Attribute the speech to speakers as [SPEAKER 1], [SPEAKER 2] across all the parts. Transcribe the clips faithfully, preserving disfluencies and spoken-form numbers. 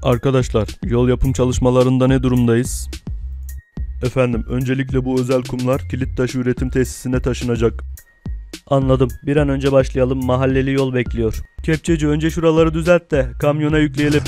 [SPEAKER 1] Arkadaşlar, yol yapım çalışmalarında ne durumdayız? Efendim, öncelikle bu özel kumlar kilit taşı üretim tesisine taşınacak. Anladım. Bir an önce başlayalım. Mahalleli yol bekliyor. Kepçeci, önce şuraları düzelt de kamyona yükleyelim.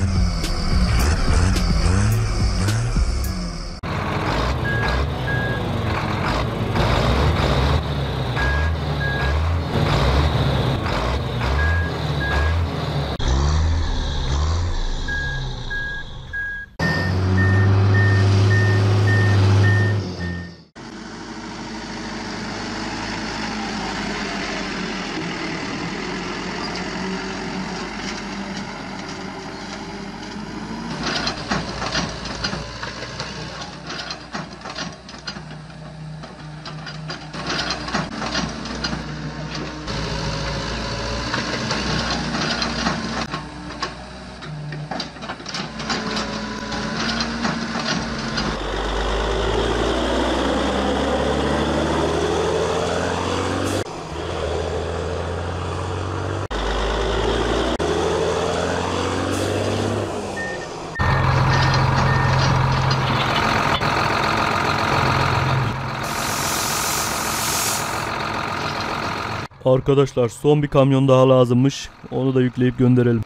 [SPEAKER 1] Arkadaşlar, son bir kamyon daha lazımmış. Onu da yükleyip gönderelim.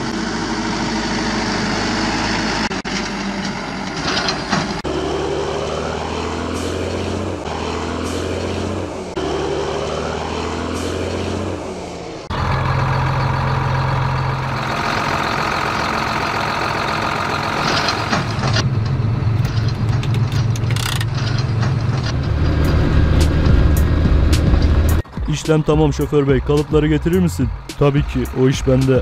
[SPEAKER 1] İşlem tamam şoför bey. Kalıpları getirir misin? Tabii ki. O iş bende.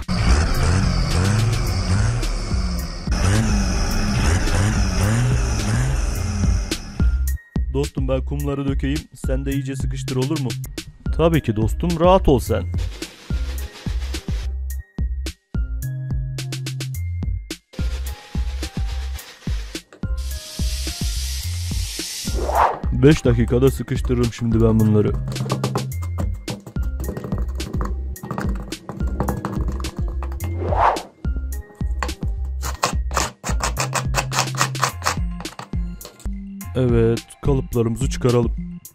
[SPEAKER 1] Dostum, ben kumları dökeyim. Sen de iyice sıkıştır, olur mu? Tabii ki dostum. Rahat ol sen. beş dakikada sıkıştırırım şimdi ben bunları. Evet, kalıplarımızı çıkaralım.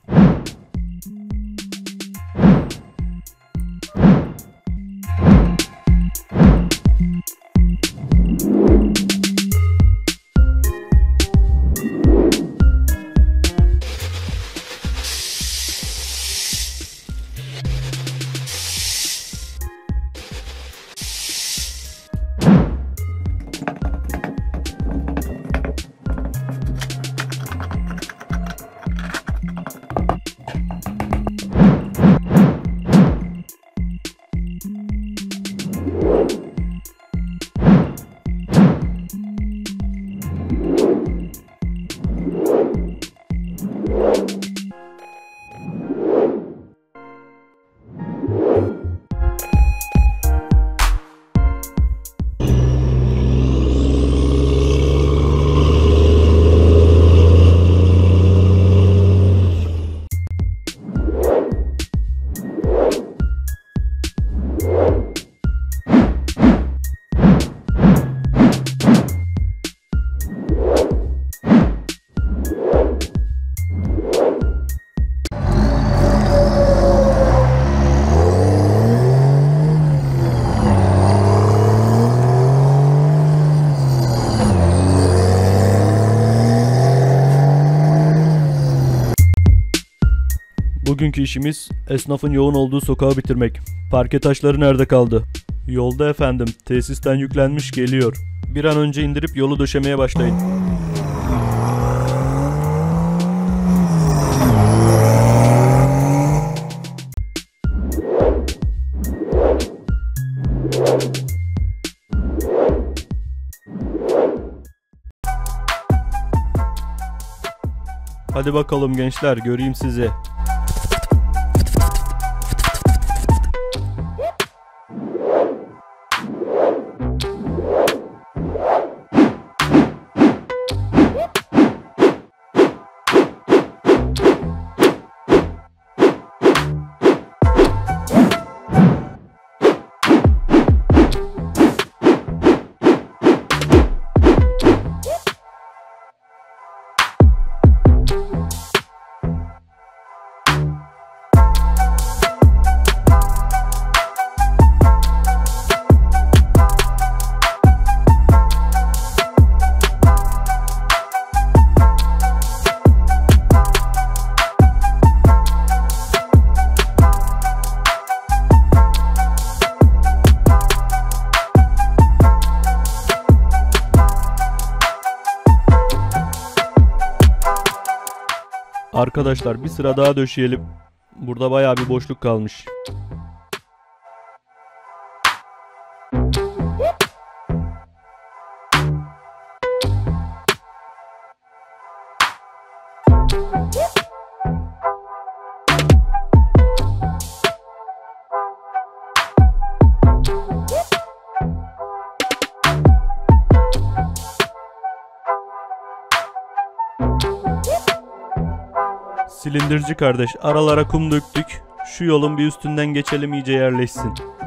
[SPEAKER 1] Bugünkü işimiz esnafın yoğun olduğu sokağı bitirmek. Parke taşları nerede kaldı? Yolda efendim. Tesisten yüklenmiş, geliyor. Bir an önce indirip yolu döşemeye başlayın. Hadi bakalım gençler, göreyim sizi. Arkadaşlar bir sıra daha döşeyelim. Burada bayağı bir boşluk kalmış. Silindirci kardeş, aralara kum döktük. Şu yolun bir üstünden geçelim, iyice yerleşsin.